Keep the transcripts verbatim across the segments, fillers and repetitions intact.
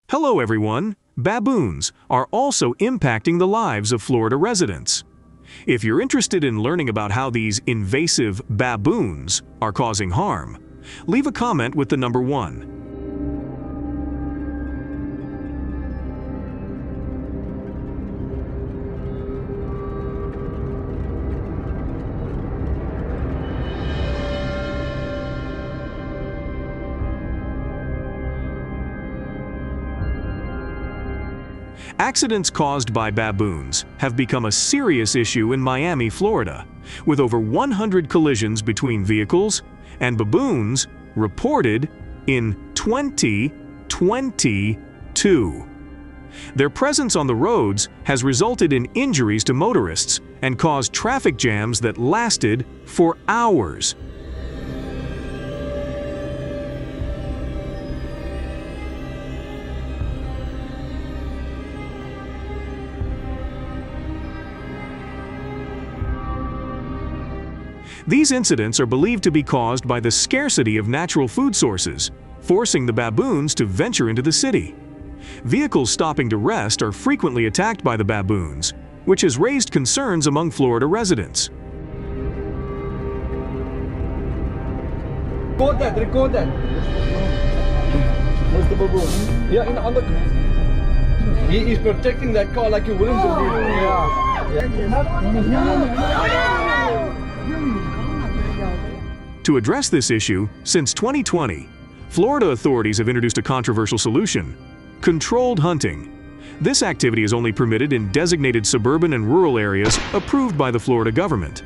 Hello everyone! Baboons are also impacting the lives of Florida residents. If you're interested in learning about how these invasive baboons are causing harm, leave a comment with the number one. Accidents caused by baboons have become a serious issue in Miami, Florida, with over one hundred collisions between vehicles and baboons reported in twenty twenty-two. Their presence on the roads has resulted in injuries to motorists and caused traffic jams that lasted for hours. These incidents are believed to be caused by the scarcity of natural food sources, forcing the baboons to venture into the city. Vehicles stopping to rest are frequently attacked by the baboons, which has raised concerns among Florida residents. Record that, record that. Where's the baboon? Yeah, in the other. He is protecting that car like you wouldn't believe. Yeah. Yeah. To address this issue, since twenty twenty, Florida authorities have introduced a controversial solution: controlled hunting. This activity is only permitted in designated suburban and rural areas approved by the Florida government.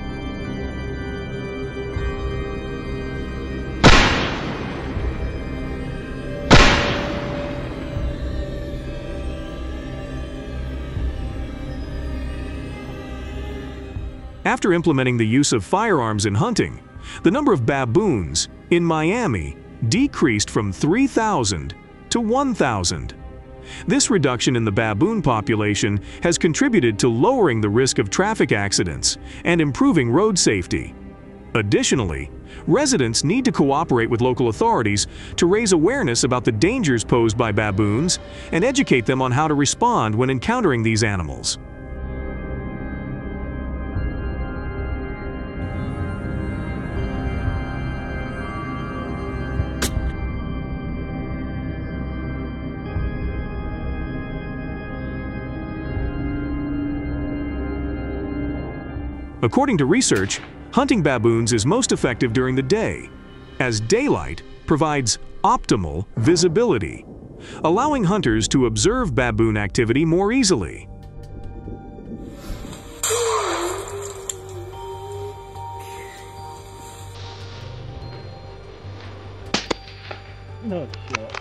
After implementing the use of firearms in hunting, the number of baboons in Miami decreased from three thousand to one thousand. This reduction in the baboon population has contributed to lowering the risk of traffic accidents and improving road safety. Additionally, residents need to cooperate with local authorities to raise awareness about the dangers posed by baboons and educate them on how to respond when encountering these animals. According to research, hunting baboons is most effective during the day, as daylight provides optimal visibility, allowing hunters to observe baboon activity more easily. No shot.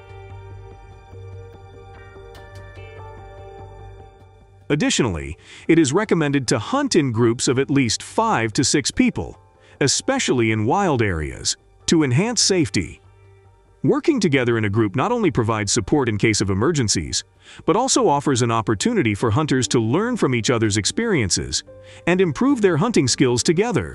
Additionally, it is recommended to hunt in groups of at least five to six people, especially in wild areas, to enhance safety. Working together in a group not only provides support in case of emergencies, but also offers an opportunity for hunters to learn from each other's experiences and improve their hunting skills together.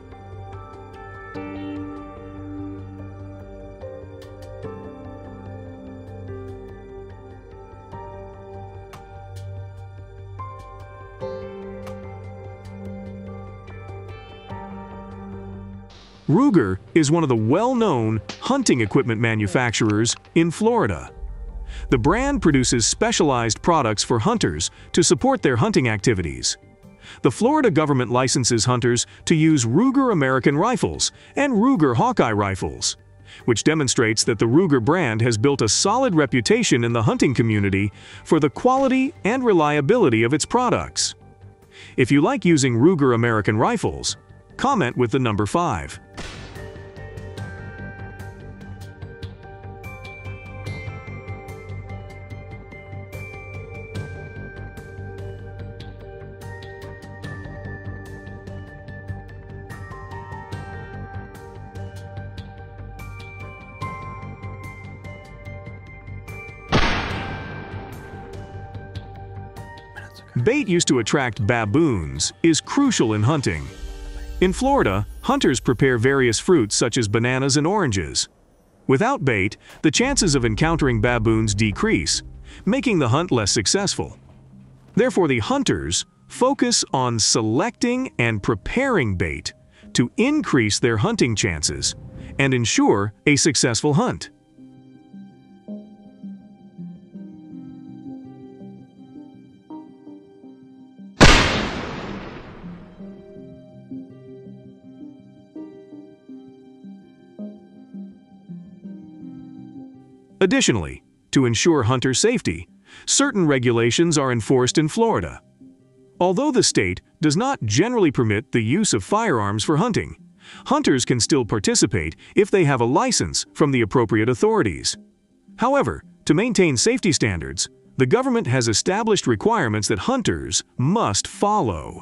Ruger is one of the well-known hunting equipment manufacturers in Florida. The brand produces specialized products for hunters to support their hunting activities. The Florida government licenses hunters to use Ruger American rifles and Ruger Hawkeye rifles, which demonstrates that the Ruger brand has built a solid reputation in the hunting community for the quality and reliability of its products. If you like using Ruger American rifles, comment with the number five. Bait used to attract baboons is crucial in hunting. In Florida, hunters prepare various fruits such as bananas and oranges. Without bait, the chances of encountering baboons decrease, making the hunt less successful. Therefore, the hunters focus on selecting and preparing bait to increase their hunting chances and ensure a successful hunt. Additionally, to ensure hunter safety, certain regulations are enforced in Florida. Although the state does not generally permit the use of firearms for hunting, hunters can still participate if they have a license from the appropriate authorities. However, to maintain safety standards, the government has established requirements that hunters must follow.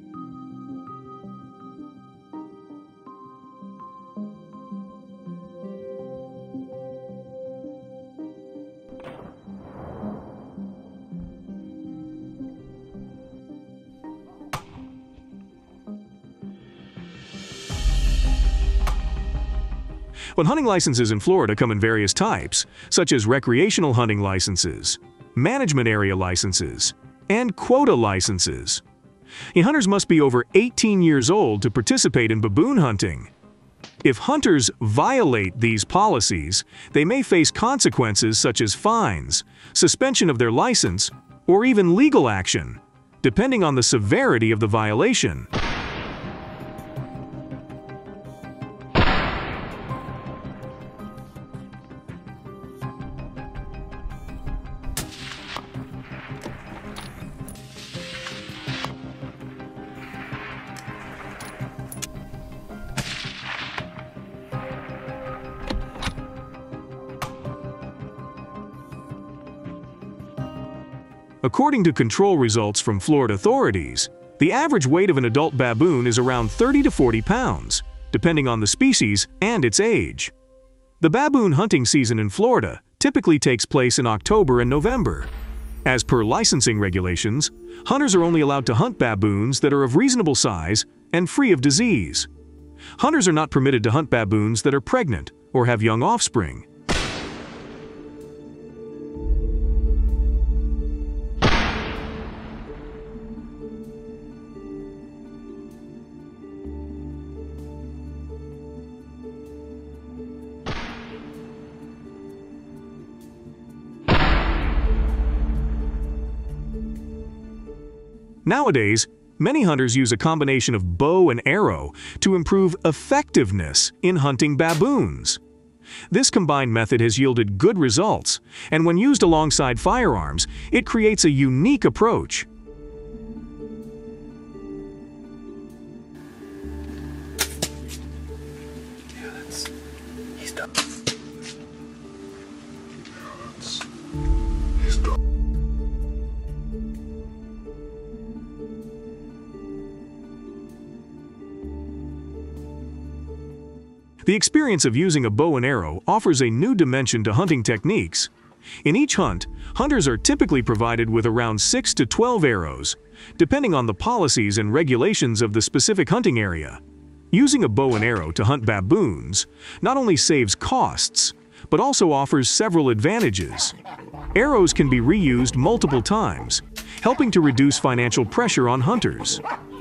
But hunting licenses in Florida come in various types, such as recreational hunting licenses, management area licenses, and quota licenses. Hunters must be over eighteen years old to participate in baboon hunting. If hunters violate these policies, they may face consequences such as fines, suspension of their license, or even legal action, depending on the severity of the violation. According to control results from Florida authorities, the average weight of an adult baboon is around thirty to forty pounds, depending on the species and its age. The baboon hunting season in Florida typically takes place in October and November. As per licensing regulations, hunters are only allowed to hunt baboons that are of reasonable size and free of disease. Hunters are not permitted to hunt baboons that are pregnant or have young offspring. Nowadays, many hunters use a combination of bow and arrow to improve effectiveness in hunting baboons. This combined method has yielded good results, and when used alongside firearms, it creates a unique approach. Yeah, that's... he's done. He's done. The experience of using a bow and arrow offers a new dimension to hunting techniques. In each hunt, hunters are typically provided with around six to twelve arrows, depending on the policies and regulations of the specific hunting area. Using a bow and arrow to hunt baboons not only saves costs, but also offers several advantages. Arrows can be reused multiple times, helping to reduce financial pressure on hunters.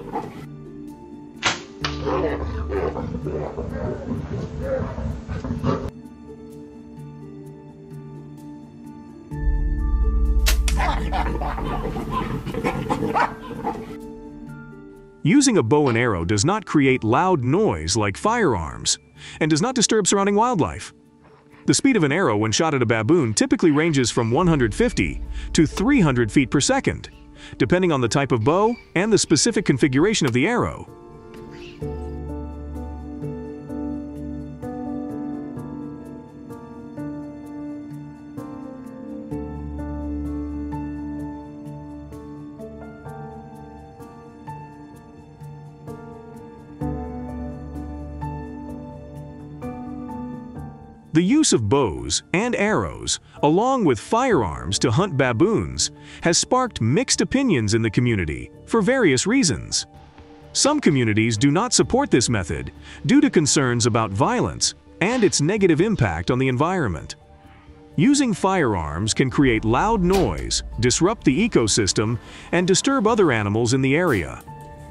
Using a bow and arrow does not create loud noise like firearms and does not disturb surrounding wildlife. The speed of an arrow when shot at a baboon typically ranges from one hundred fifty to three hundred feet per second, depending on the type of bow and the specific configuration of the arrow. The use of bows and arrows, along with firearms to hunt baboons, has sparked mixed opinions in the community for various reasons. Some communities do not support this method due to concerns about violence and its negative impact on the environment. Using firearms can create loud noise, disrupt the ecosystem, and disturb other animals in the area.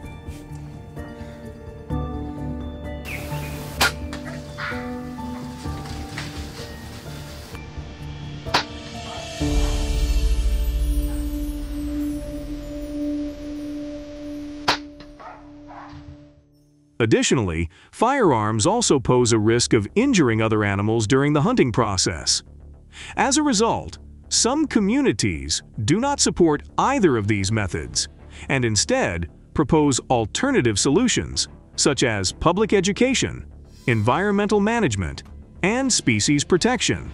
Additionally, firearms also pose a risk of injuring other animals during the hunting process. As a result, some communities do not support either of these methods and instead propose alternative solutions such as public education, environmental management, and species protection.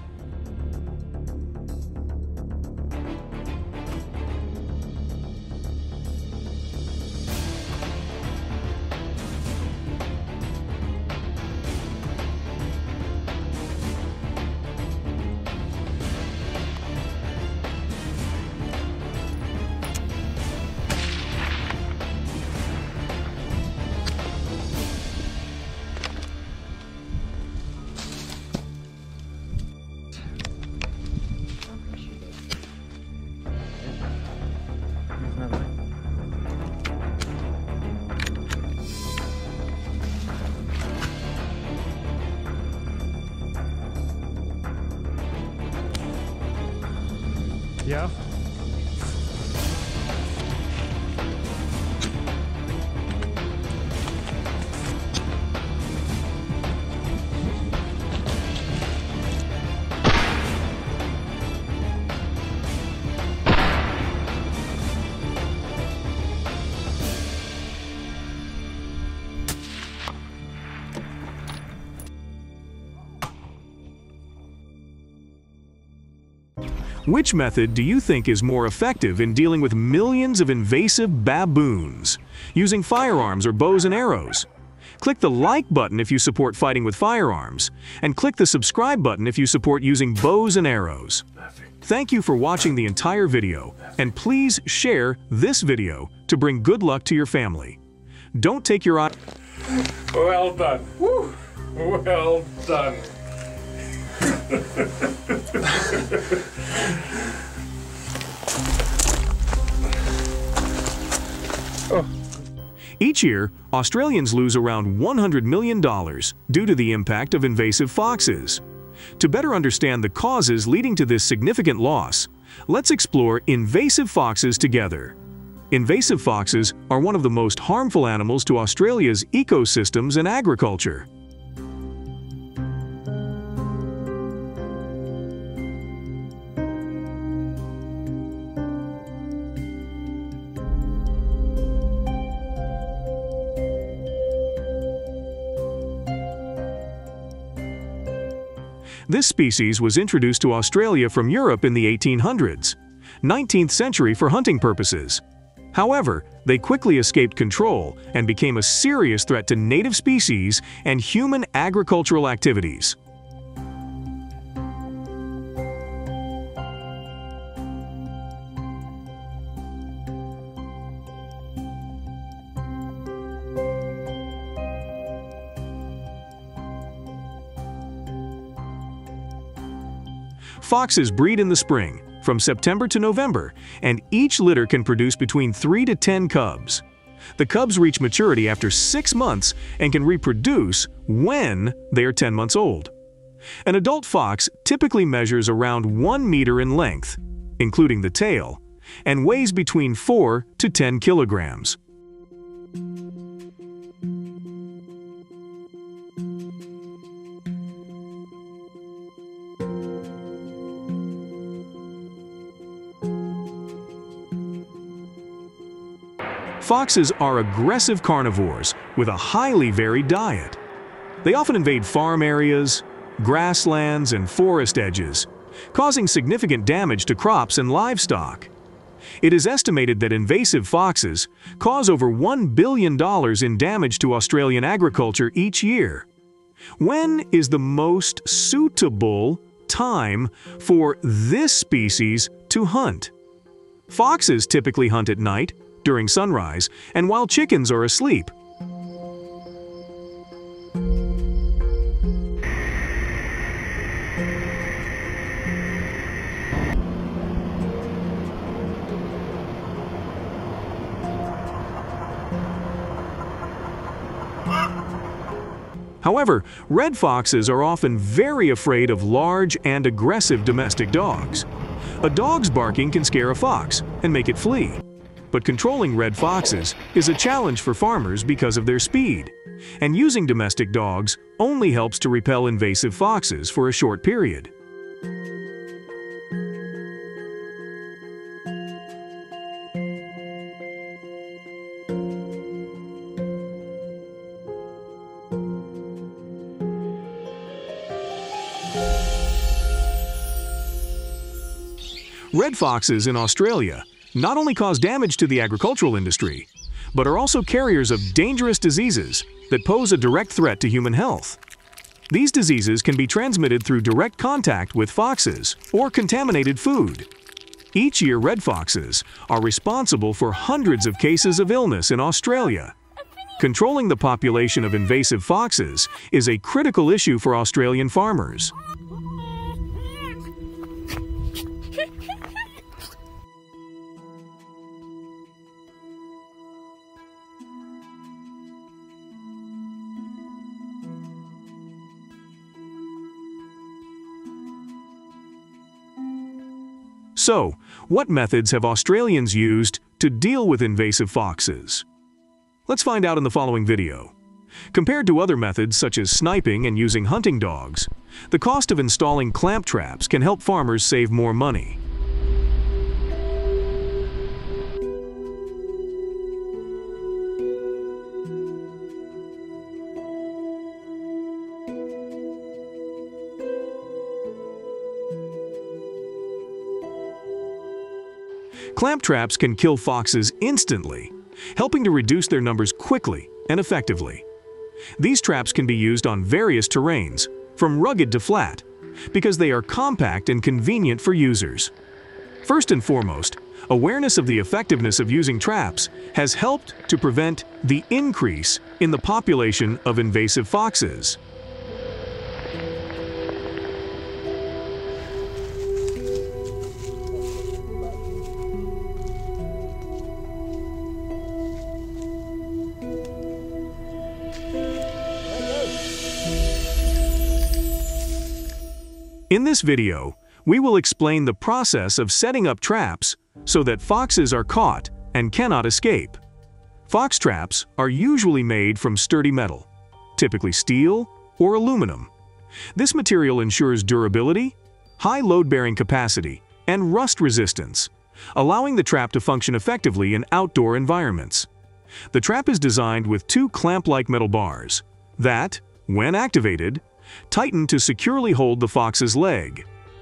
Ja. Which method do you think is more effective in dealing with millions of invasive baboons? Using firearms or bows and arrows? Click the like button if you support fighting with firearms, and click the subscribe button if you support using bows and arrows. Thank you for watching the entire video, and please share this video to bring good luck to your family. Don't take your eye. Well done. Woo. Well done. Oh. Each year, Australians lose around one hundred million dollars due to the impact of invasive foxes. To better understand the causes leading to this significant loss, let's explore invasive foxes together. Invasive foxes are one of the most harmful animals to Australia's ecosystems and agriculture. This species was introduced to Australia from Europe in the eighteen hundreds, nineteenth century for hunting purposes. However, they quickly escaped control and became a serious threat to native species and human agricultural activities. Foxes breed in the spring, from September to November, and each litter can produce between three to ten cubs. The cubs reach maturity after six months and can reproduce when they are ten months old. An adult fox typically measures around one meter in length, including the tail, and weighs between four to ten kilograms. Foxes are aggressive carnivores with a highly varied diet. They often invade farm areas, grasslands, and forest edges, causing significant damage to crops and livestock. It is estimated that invasive foxes cause over one billion dollars in damage to Australian agriculture each year. When is the most suitable time for this species to hunt? Foxes typically hunt at night, during sunrise, and while chickens are asleep. However, red foxes are often very afraid of large and aggressive domestic dogs. A dog's barking can scare a fox and make it flee. But controlling red foxes is a challenge for farmers because of their speed, and using domestic dogs only helps to repel invasive foxes for a short period. Red foxes in Australia not only cause damage to the agricultural industry, but are also carriers of dangerous diseases that pose a direct threat to human health. These diseases can be transmitted through direct contact with foxes or contaminated food. Each year, red foxes are responsible for hundreds of cases of illness in Australia. Controlling the population of invasive foxes is a critical issue for Australian farmers. So, what methods have Australians used to deal with invasive foxes? Let's find out in the following video. Compared to other methods such as sniping and using hunting dogs, the cost of installing clamp traps can help farmers save more money. Clamp traps can kill foxes instantly, helping to reduce their numbers quickly and effectively. These traps can be used on various terrains, from rugged to flat, because they are compact and convenient for users. First and foremost, awareness of the effectiveness of using traps has helped to prevent the increase in the population of invasive foxes. In this video, we will explain the process of setting up traps so that foxes are caught and cannot escape. Fox traps are usually made from sturdy metal, typically steel or aluminum. This material ensures durability, high load-bearing capacity, and rust resistance, allowing the trap to function effectively in outdoor environments. The trap is designed with two clamp-like metal bars that, when activated, tighten to securely hold the fox's leg.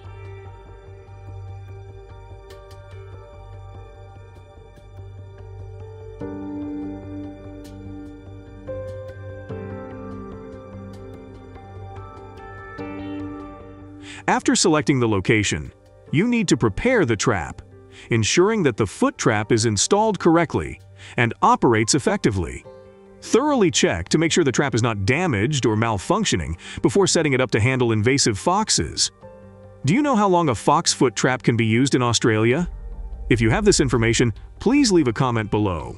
After selecting the location, you need to prepare the trap, ensuring that the foot trap is installed correctly and operates effectively. Thoroughly check to make sure the trap is not damaged or malfunctioning before setting it up to handle invasive foxes. Do you know how long a fox foot trap can be used in Australia? If you have this information, please leave a comment below.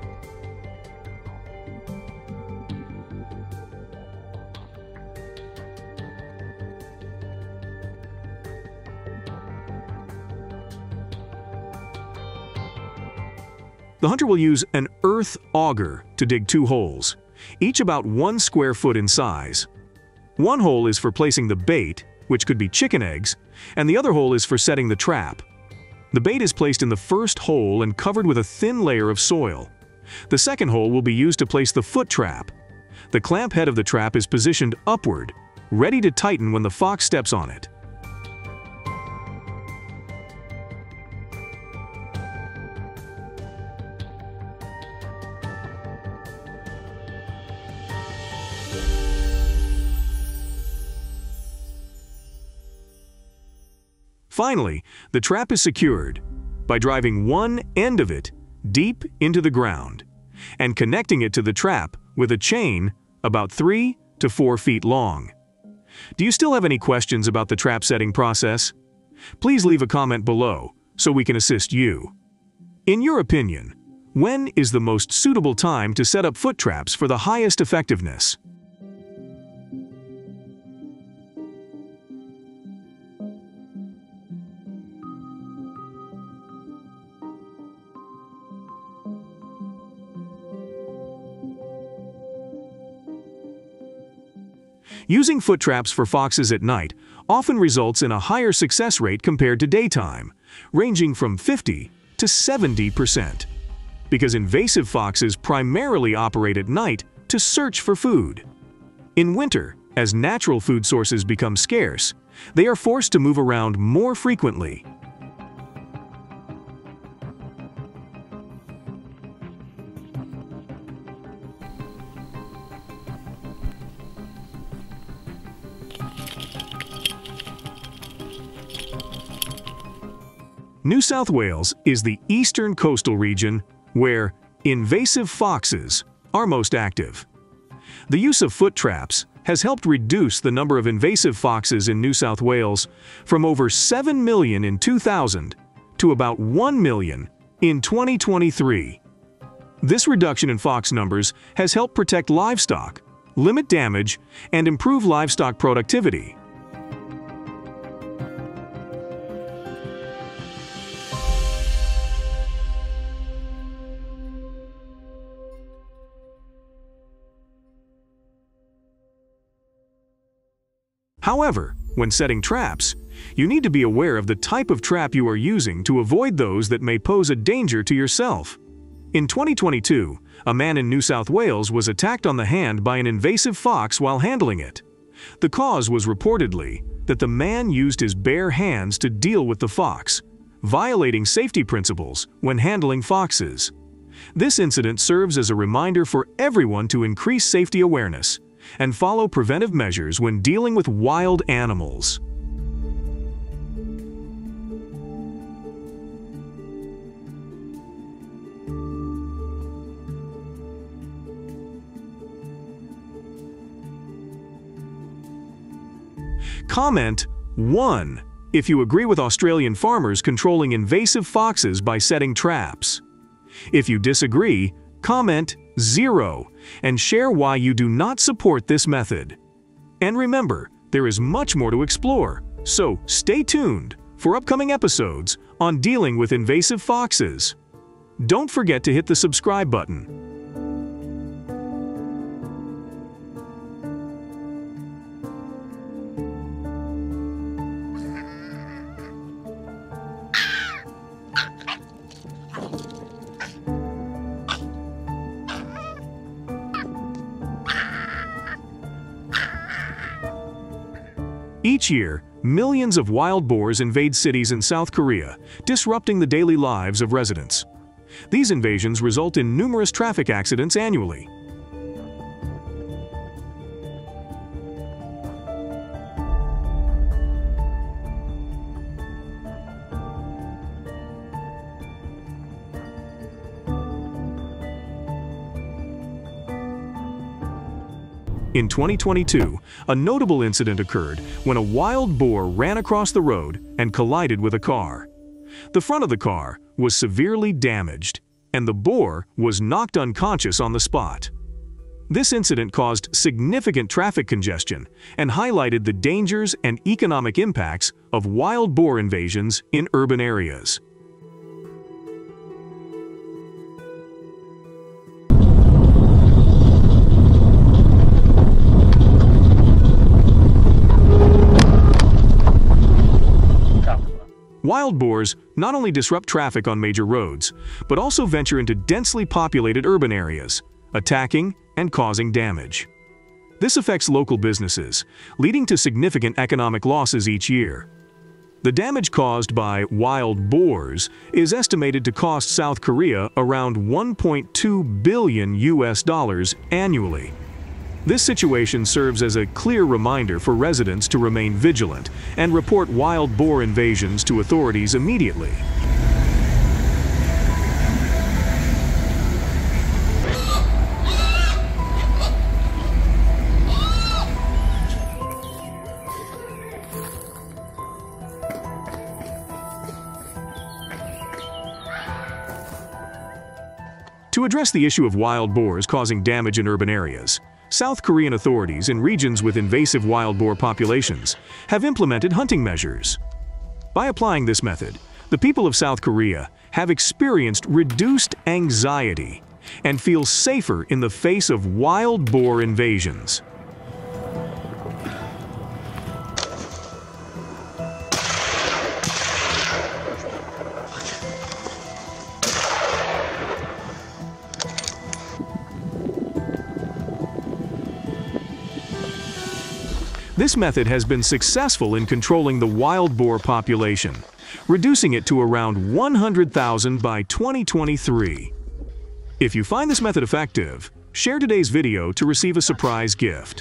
The hunter will use an earth auger to dig two holes, each about one square foot in size. One hole is for placing the bait, which could be chicken eggs, and the other hole is for setting the trap. The bait is placed in the first hole and covered with a thin layer of soil. The second hole will be used to place the foot trap. The clamp head of the trap is positioned upward, ready to tighten when the fox steps on it. Finally, the trap is secured by driving one end of it deep into the ground and connecting it to the trap with a chain about three to four feet long. Do you still have any questions about the trap setting process? Please leave a comment below so we can assist you. In your opinion, when is the most suitable time to set up foot traps for the highest effectiveness? Using foot traps for foxes at night often results in a higher success rate compared to daytime, ranging from fifty to seventy percent. Because invasive foxes primarily operate at night to search for food. In winter, as natural food sources become scarce, they are forced to move around more frequently. New South Wales is the eastern coastal region where invasive foxes are most active. The use of foot traps has helped reduce the number of invasive foxes in New South Wales from over seven million in two thousand to about one million in twenty twenty-three. This reduction in fox numbers has helped protect livestock, limit damage, and improve livestock productivity. However, when setting traps, you need to be aware of the type of trap you are using to avoid those that may pose a danger to yourself. In twenty twenty-two, a man in New South Wales was attacked on the hand by an invasive fox while handling it. The cause was reportedly that the man used his bare hands to deal with the fox, violating safety principles when handling foxes. This incident serves as a reminder for everyone to increase safety awareness and follow preventive measures when dealing with wild animals. Comment one if you agree with Australian farmers controlling invasive foxes by setting traps. If you disagree, comment zero and share why you do not support this method. And remember, there is much more to explore, so stay tuned for upcoming episodes on dealing with invasive foxes. Don't forget to hit the subscribe button. Each year, millions of wild boars invade cities in South Korea, disrupting the daily lives of residents. These invasions result in numerous traffic accidents annually. In twenty twenty-two, a notable incident occurred when a wild boar ran across the road and collided with a car. The front of the car was severely damaged, and the boar was knocked unconscious on the spot. This incident caused significant traffic congestion and highlighted the dangers and economic impacts of wild boar invasions in urban areas. Wild boars not only disrupt traffic on major roads, but also venture into densely populated urban areas, attacking and causing damage. This affects local businesses, leading to significant economic losses each year. The damage caused by wild boars is estimated to cost South Korea around one point two billion U S dollars annually. This situation serves as a clear reminder for residents to remain vigilant and report wild boar invasions to authorities immediately. To address the issue of wild boars causing damage in urban areas, South Korean authorities in regions with invasive wild boar populations have implemented hunting measures. By applying this method, the people of South Korea have experienced reduced anxiety and feel safer in the face of wild boar invasions. This method has been successful in controlling the wild boar population, reducing it to around one hundred thousand by twenty twenty-three. If you find this method effective, share today's video to receive a surprise gift.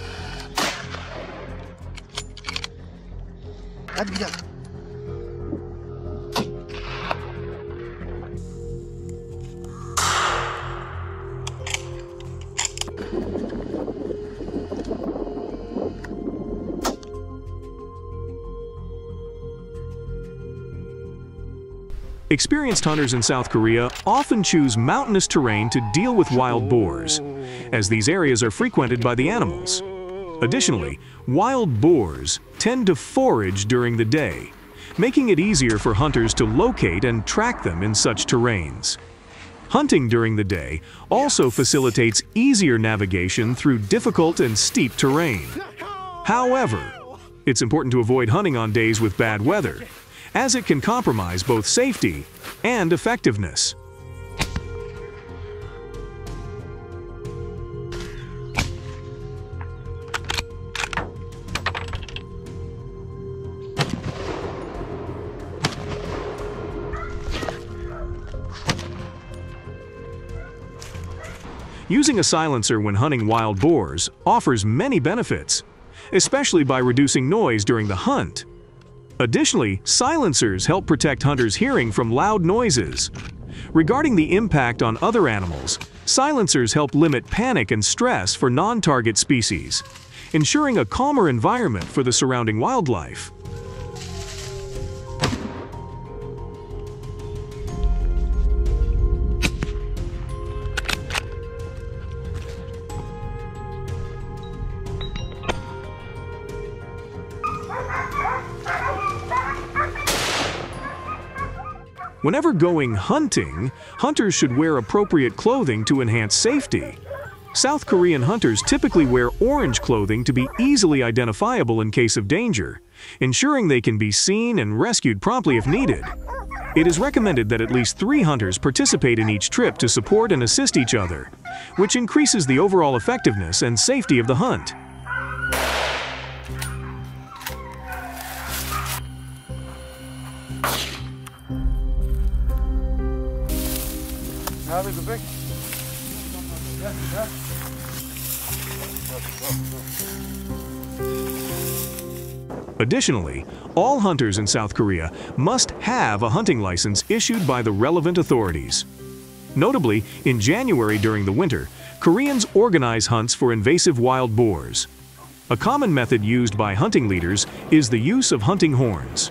Experienced hunters in South Korea often choose mountainous terrain to deal with wild boars, as these areas are frequented by the animals. Additionally, wild boars tend to forage during the day, making it easier for hunters to locate and track them in such terrains. Hunting during the day also facilitates easier navigation through difficult and steep terrain. However, it's important to avoid hunting on days with bad weather, as it can compromise both safety and effectiveness. Using a silencer when hunting wild boars offers many benefits, especially by reducing noise during the hunt. Additionally, silencers help protect hunters' hearing from loud noises. Regarding the impact on other animals, silencers help limit panic and stress for non-target species, ensuring a calmer environment for the surrounding wildlife. Whenever going hunting, hunters should wear appropriate clothing to enhance safety. South Korean hunters typically wear orange clothing to be easily identifiable in case of danger, ensuring they can be seen and rescued promptly if needed. It is recommended that at least three hunters participate in each trip to support and assist each other, which increases the overall effectiveness and safety of the hunt. Additionally, all hunters in South Korea must have a hunting license issued by the relevant authorities. Notably, in January during the winter, Koreans organize hunts for invasive wild boars. A common method used by hunting leaders is the use of hunting horns.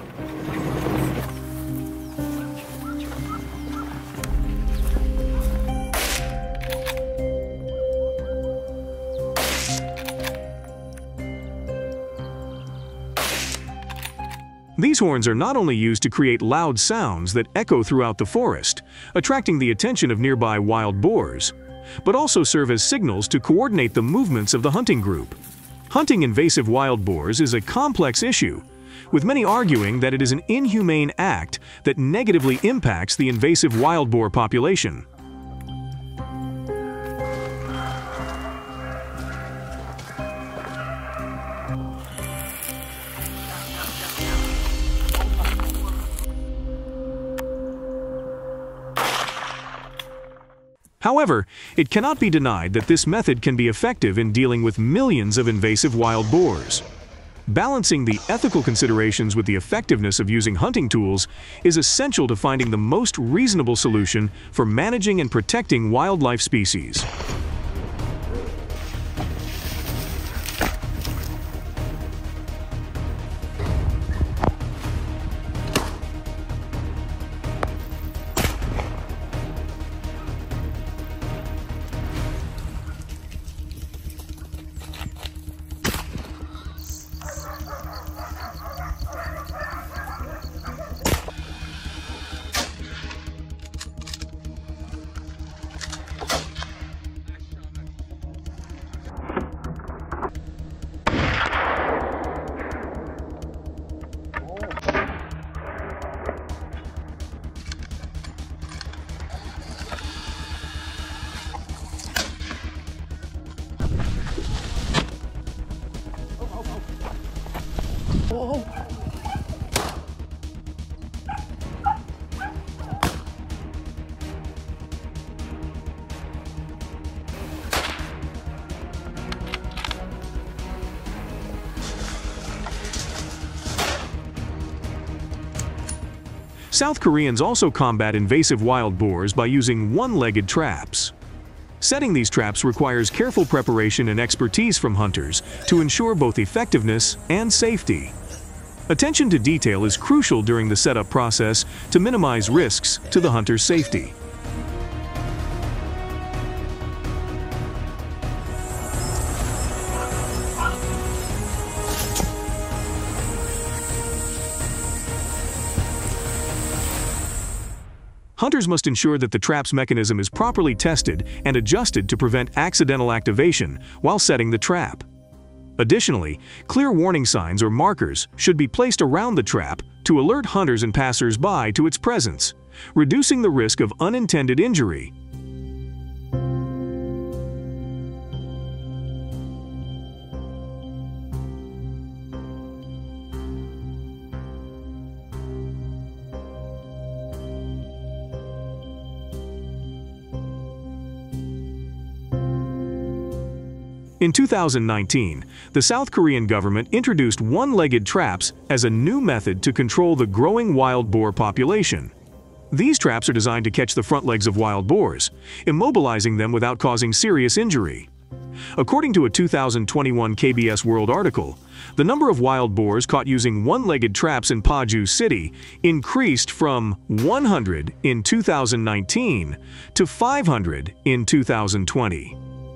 These horns are not only used to create loud sounds that echo throughout the forest, attracting the attention of nearby wild boars, but also serve as signals to coordinate the movements of the hunting group. Hunting invasive wild boars is a complex issue, with many arguing that it is an inhumane act that negatively impacts the invasive wild boar population. However, it cannot be denied that this method can be effective in dealing with millions of invasive wild boars. Balancing the ethical considerations with the effectiveness of using hunting tools is essential to finding the most reasonable solution for managing and protecting wildlife species. oh. South Koreans also combat invasive wild boars by using one-legged traps. Setting these traps requires careful preparation and expertise from hunters to ensure both effectiveness and safety. Attention to detail is crucial during the setup process to minimize risks to the hunter's safety. Hunters must ensure that the trap's mechanism is properly tested and adjusted to prevent accidental activation while setting the trap. Additionally, clear warning signs or markers should be placed around the trap to alert hunters and passers-by to its presence, reducing the risk of unintended injury. In two thousand nineteen, the South Korean government introduced one-legged traps as a new method to control the growing wild boar population. These traps are designed to catch the front legs of wild boars, immobilizing them without causing serious injury. According to a two thousand twenty-one K B S World article, the number of wild boars caught using one-legged traps in Paju City increased from one hundred in two thousand nineteen to five hundred in two thousand twenty.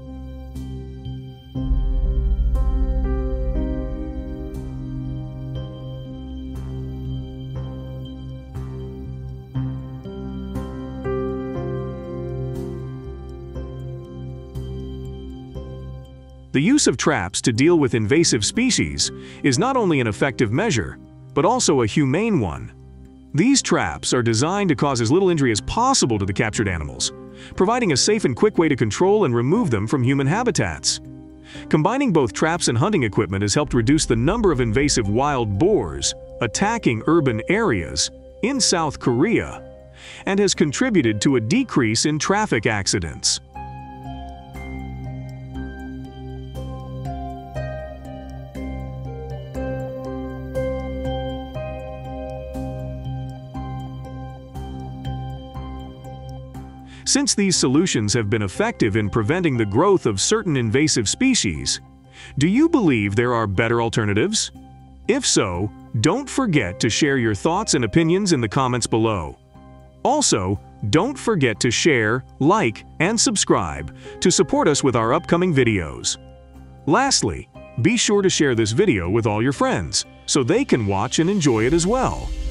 The use of traps to deal with invasive species is not only an effective measure, but also a humane one. These traps are designed to cause as little injury as possible to the captured animals, providing a safe and quick way to control and remove them from human habitats. Combining both traps and hunting equipment has helped reduce the number of invasive wild boars attacking urban areas in South Korea and has contributed to a decrease in traffic accidents. Since these solutions have been effective in preventing the growth of certain invasive species, do you believe there are better alternatives? If so, don't forget to share your thoughts and opinions in the comments below. Also, don't forget to share, like, and subscribe to support us with our upcoming videos. Lastly, be sure to share this video with all your friends so they can watch and enjoy it as well.